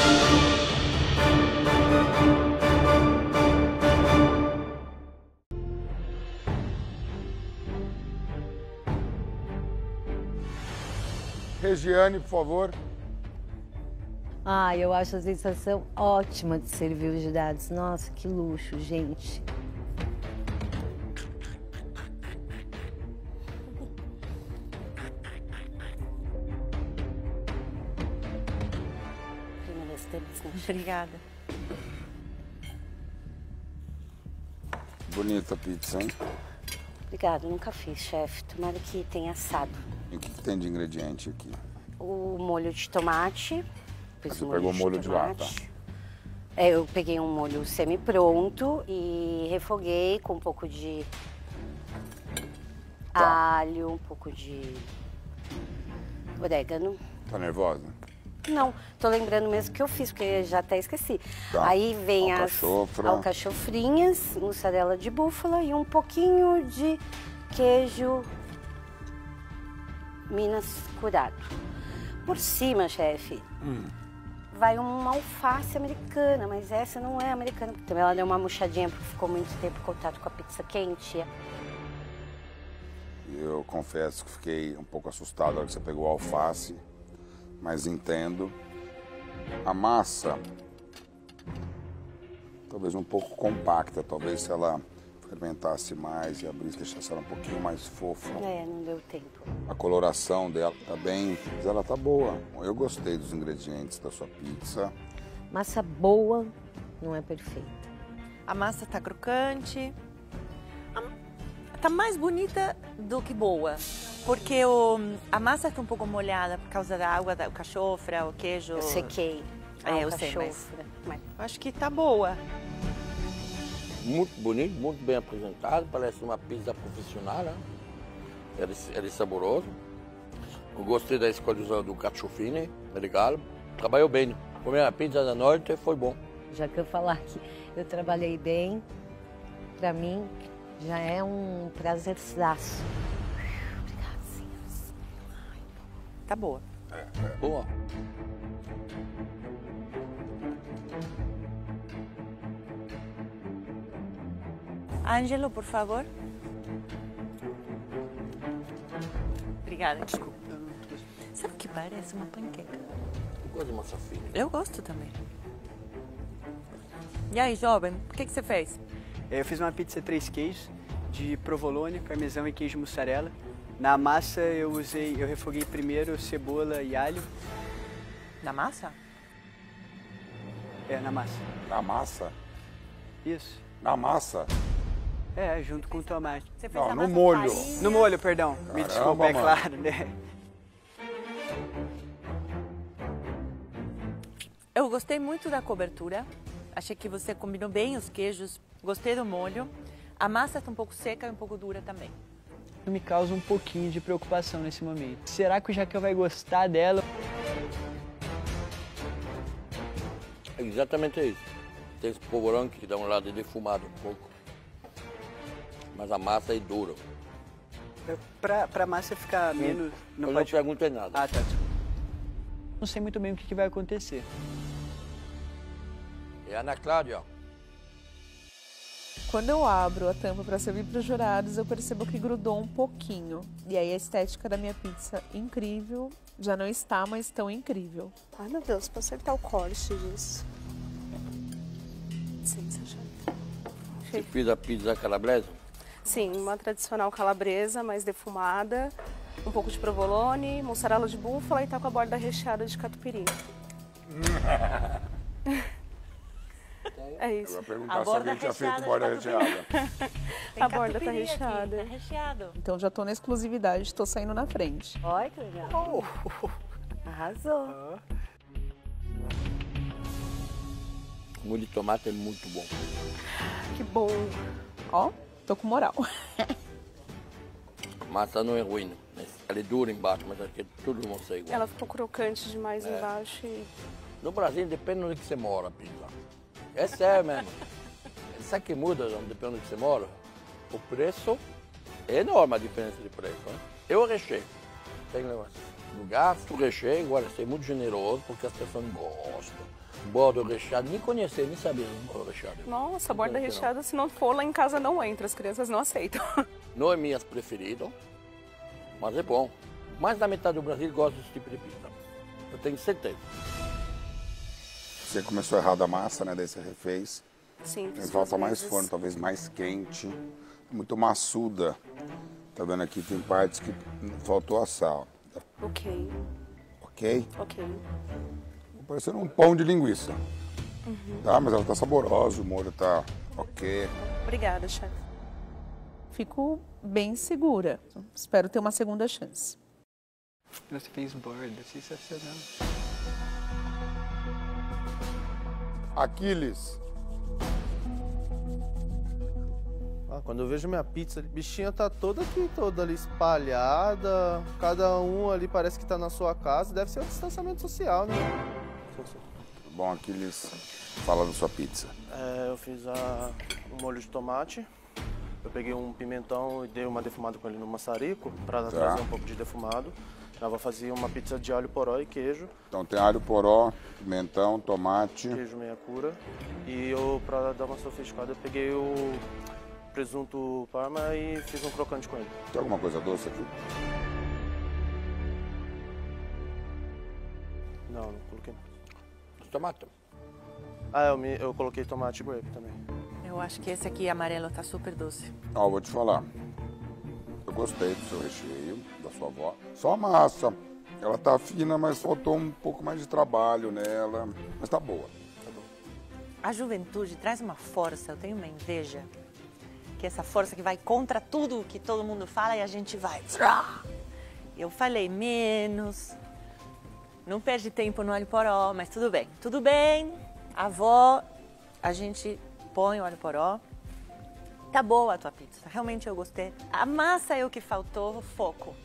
Regiane, por favor. Ah, eu acho a sensação ótima de servir os jurados. Nossa, que luxo, gente. Obrigada. Bonita pizza, hein? Obrigada, nunca fiz, chefe. Tomara que tenha assado. E o que tem de ingrediente aqui? O molho de tomate. Você pegou o molho de lata? É, eu peguei um molho semi-pronto e refoguei com um pouco de alho, um pouco de orégano. Tá nervosa? Não, tô lembrando mesmo que eu fiz, porque já até esqueci. Tá. Aí vem Alcachofra. as alcachofrinhas, mussarela de búfala e um pouquinho de queijo Minas curado. Por cima, chefe, vai uma alface americana, mas essa não é americana, porque também ela deu uma murchadinha porque ficou muito tempo em contato com a pizza quente. Eu confesso que fiquei um pouco assustado na hora que você pegou a alface, mas entendo. A massa, talvez um pouco compacta, talvez se ela fermentasse mais e abrisse, deixasse ela um pouquinho mais fofa. É, não deu tempo. A coloração dela tá bem, mas ela tá boa. Eu gostei dos ingredientes da sua pizza. Massa boa não é perfeita. A massa tá crocante. Tá mais bonita do que boa. Porque a massa tá um pouco molhada por causa da água, da alcachofra, o queijo. Eu sequei. Eu sei, mas acho que tá boa. Muito bonito, muito bem apresentado, parece uma pizza profissional, né? Ele é saboroso. Eu gostei da escolha do cachofine, é legal. Trabalhou bem. Comer a pizza da Norte foi bom. Já que eu falar que eu trabalhei bem, pra mim já é um prazerzaço. Tá boa. Boa. Ângelo, por favor. Obrigada. Desculpa. Sabe o que parece uma panqueca? Eu gosto de massa fina. Eu gosto também. E aí, jovem, o que você fez? Eu fiz uma pizza 3 queijos, de provolone, parmesão e queijo mussarela. Na massa eu refoguei primeiro cebola e alho. Na massa? É, na massa. Na massa? Isso. Na massa? É, junto com o tomate. Você fez Não, a no massa molho. farinha? No molho, perdão. Me desculpa, é mano. claro, né? Eu gostei muito da cobertura. Achei que você combinou bem os queijos. Gostei do molho. A massa está um pouco seca e um pouco dura também. Me causa um pouquinho de preocupação nesse momento. Será que o Jaquel vai gostar dela? É exatamente isso. Tem esse polvorão que dá um lado defumado um pouco. Mas a massa é dura. Pra massa ficar menos... Eu não perguntei nada. Ah, tá. Não sei muito bem o que vai acontecer. E a Ana Cláudia, ó. Quando eu abro a tampa para servir para os jurados, eu percebo que grudou um pouquinho. E aí a estética da minha pizza, incrível. Já não está mais tão incrível. Ai, meu Deus, pra acertar o corte disso. Sensacional. Você fez a pizza calabresa? Sim, uma tradicional calabresa, mais defumada. Um pouco de provolone, mussarela de búfala e tá com a borda recheada de catupiry. É isso. Eu ia perguntar se alguém tinha feito borda recheada. A borda tá recheada. Tá recheado. Então já tô na exclusividade, estou saindo na frente. Olha que legal. Arrasou. O molho de tomate é muito bom. Que bom. Ó, tô com moral. A massa não é ruim. Ela é dura embaixo, mas aqui tudo não sei igual. Ela ficou crocante demais embaixo e... No Brasil depende de onde você mora, a pizza. É sério mesmo. Sabe que muda, depende de onde você mora? O preço é enorme a diferença de preço. Né? Eu recheio. Tem negócio. gasto o recheio, agora ser muito generoso, porque as pessoas gostam. Borda recheado, nem conhecer, nem saber borda recheado. Nossa, borda recheada, se não for lá em casa não entra, as crianças não aceitam. Não é minhas preferidas, mas é bom. Mais da metade do Brasil gosta desse tipo de pizza. Eu tenho certeza. Você começou errado a massa, né? Daí você refez. Sim, Falta mais forno, talvez mais quente. Muito maçuda. Tá vendo aqui, tem partes que faltou assar. Ó. Ok. Ok? Ok. Parecendo um pão de linguiça. Tá, mas ela tá saborosa, o molho tá ok. Obrigada, chefe. Fico bem segura. Espero ter uma segunda chance. Você fez borda, sensacional. Aquiles. Quando eu vejo minha pizza, a bichinha tá toda aqui, toda ali espalhada. Cada um ali parece que tá na sua casa. Deve ser um distanciamento social, né? Bom, Aquiles, fala da sua pizza. Eu fiz um molho de tomate. Eu peguei um pimentão e dei uma defumada com ele no maçarico para trazer um pouco de defumado. Eu vou fazer uma pizza de alho poró e queijo. Então tem alho poró, pimentão, tomate. Queijo meia cura. E eu, para dar uma sofisticada, eu peguei o presunto parma e fiz um crocante com ele. Tem alguma coisa doce aqui? Não coloquei. Tomate. Eu coloquei tomate grape também. Eu acho que esse aqui amarelo tá super doce. Ó, vou te falar. Eu gostei do seu recheio, da sua avó. Só a massa. Ela tá fina, mas faltou um pouco mais de trabalho nela. Mas tá boa. A juventude traz uma força, eu tenho uma inveja. Que é essa força que vai contra tudo que todo mundo fala e a gente vai. Eu falei menos. Não perde tempo no alho poró, mas tudo bem. Tudo bem. Avó, a gente põe o alho poró. Tá boa a tua pizza, realmente eu gostei. A massa é o que faltou, foco.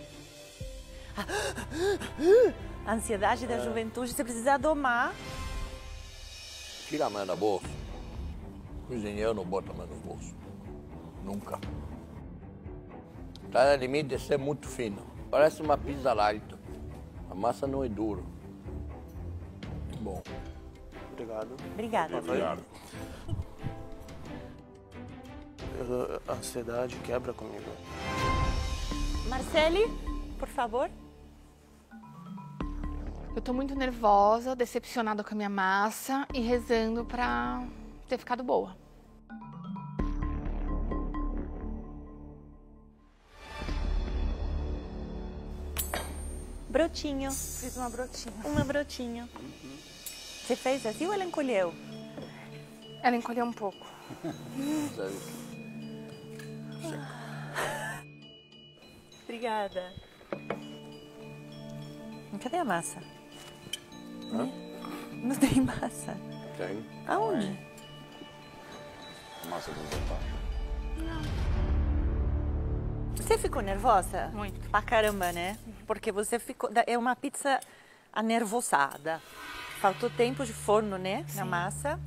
A ansiedade da juventude, você precisa domar. Tira a mão da bolsa. O cozinheiro não bota a mão no bolso. Nunca. Tá no limite de ser muito fino. Parece uma pizza light. A massa não é dura. Bom. Obrigado. Obrigada. Obrigado. A ansiedade quebra comigo. Marcele, por favor. Eu tô muito nervosa, decepcionada com a minha massa e rezando pra ter ficado boa. Brotinho. Fiz uma brotinha. Uma brotinho. Você fez assim ou ela encolheu? Ela encolheu um pouco. Obrigada. Cadê a massa? Não tem massa. Tem. Aonde? Massa do jantar. Você ficou nervosa? Muito. Pra caramba, né? Porque você ficou... É uma pizza anervosada. Faltou tempo de forno, né? Na massa.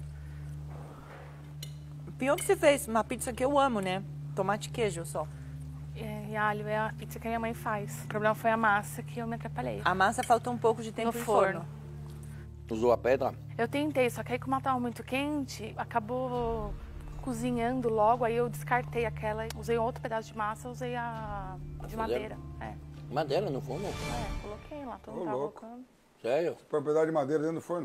Pior que você fez uma pizza que eu amo, né? Tomate e queijo só. E alho é a pizza que a minha mãe faz. O problema foi a massa que eu me atrapalhei. A massa faltou um pouco de tempo No de forno. Usou a pedra? Eu tentei, só que aí como ela tava muito quente, acabou cozinhando logo, aí eu descartei aquela, usei outro pedaço de massa, usei a de madeira. Madeira no forno? Coloquei lá, todo Ô, mundo tava louco. colocando. Sério? Propriedade de madeira dentro do forno.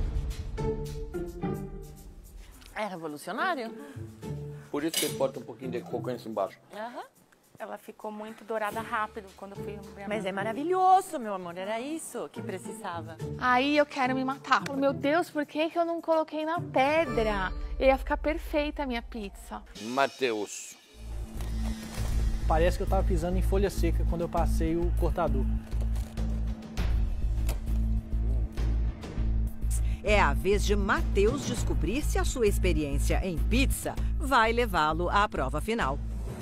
É revolucionário? Por isso que bota um pouquinho de crocância embaixo. Ela ficou muito dourada rápido quando eu fui abrir a Mas massa. é maravilhoso, meu amor. Era isso que precisava. Aí eu quero me matar. Meu Deus, por que eu não coloquei na pedra? Ia ficar perfeita a minha pizza. Mateus. Parece que eu tava pisando em folha seca quando eu passei o cortador. É a vez de Mateus descobrir se a sua experiência em pizza vai levá-lo à prova final.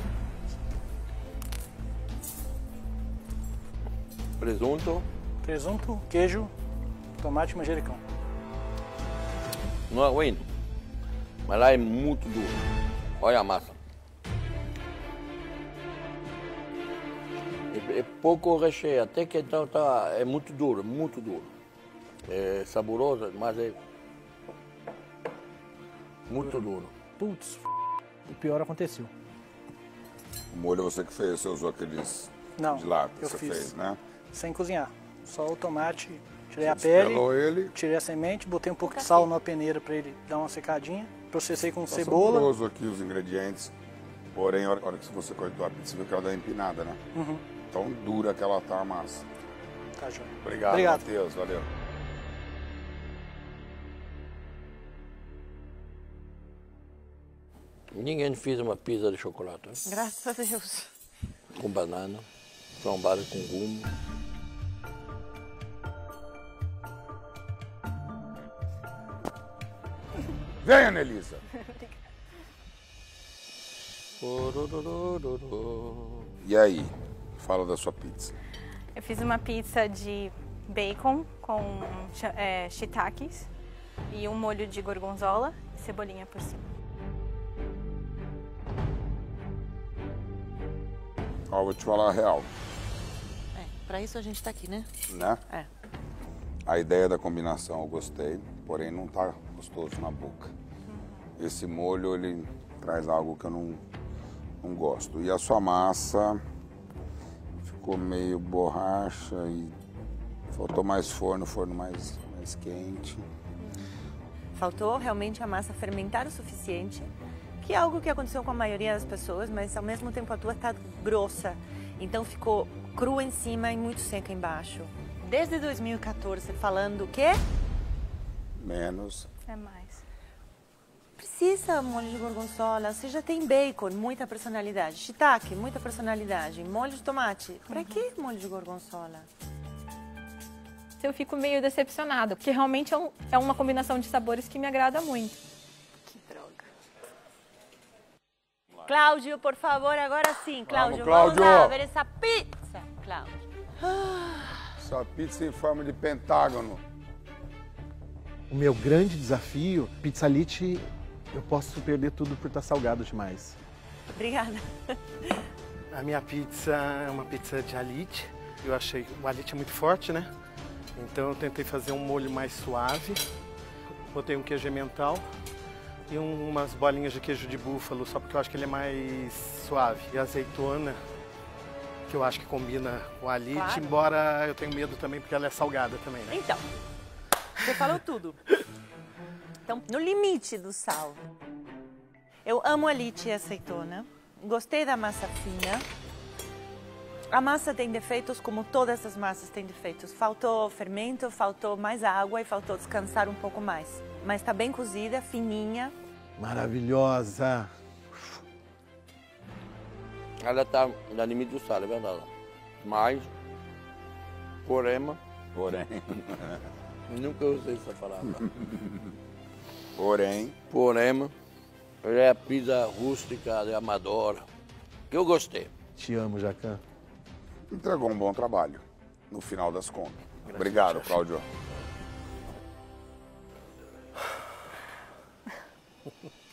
Presunto. Presunto, queijo, tomate e manjericão. Não é ruim, mas lá é muito duro. Olha a massa. É pouco recheio, até que então é muito duro, muito duro. É saboroso, mas é muito duro. Putz, o pior aconteceu. O molho você que fez, você usou aqueles Não, de lata que eu você fiz fez, né? sem cozinhar. Só o tomate, tirei a Despelou pele, ele. tirei a semente, botei um pouco de sal numa peneira para ele dar uma secadinha. Processei com Tá cebola. saboroso aqui os ingredientes. Porém, a hora que você cortou a pizza, você viu que ela dá empinada, né? Uhum. Tão dura que ela tá a massa. Tá, joia. Obrigado, Matheus. Valeu. Ninguém fez uma pizza de chocolate, né? Graças a Deus. Com banana, flambada com gumo. Venha, Nelisa. E aí? Fala da sua pizza. Eu fiz uma pizza de bacon com shiitakes e um molho de gorgonzola e cebolinha por cima. Ó, vou te falar a real, Pra isso a gente tá aqui, né? né? É. A ideia da combinação eu gostei, porém não tá gostoso na boca. Esse molho, ele traz algo que eu não gosto. E a sua massa ficou meio borracha e faltou mais forno mais quente. Faltou realmente a massa fermentar o suficiente, que é algo que aconteceu com a maioria das pessoas, mas ao mesmo tempo a tua está grossa. Então ficou crua em cima e muito seca embaixo. Desde 2014 falando o quê? Menos. É mais. Precisa molho de gorgonzola, você já tem bacon, muita personalidade. Shiitake, muita personalidade. Molho de tomate, pra que molho de gorgonzola? Eu fico meio decepcionada, porque realmente é uma combinação de sabores que me agrada muito. Que droga. Cláudio, por favor, agora sim. Cláudio, Cláudio. vamos lá ver essa pizza. Cláudio. Sua pizza em forma de pentágono. O meu grande desafio, pizzalite, eu posso perder tudo por estar salgado demais. Obrigada. A minha pizza é uma pizza de alite. Eu achei que o alite é muito forte, né? Então eu tentei fazer um molho mais suave. Botei um queijo emmental e umas bolinhas de queijo de búfalo, só porque eu acho que ele é mais suave. E azeitona, que eu acho que combina com o alite, Claro. embora eu tenha medo também porque ela é salgada também, né? Então, você falou tudo. Então, no limite do sal. Eu amo alite e azeitona. Gostei da massa fina. A massa tem defeitos, como todas as massas têm defeitos. Faltou fermento, faltou mais água e faltou descansar um pouco mais. Mas está bem cozida, fininha. Maravilhosa! Ela está no limite do sal, é verdade. Mas, porém, nunca usei essa palavra. Porém, é a pizza rústica de Amadora, que eu gostei. Te amo, Jacan. entregou um bom trabalho, no final das contas. Obrigado, Cláudio.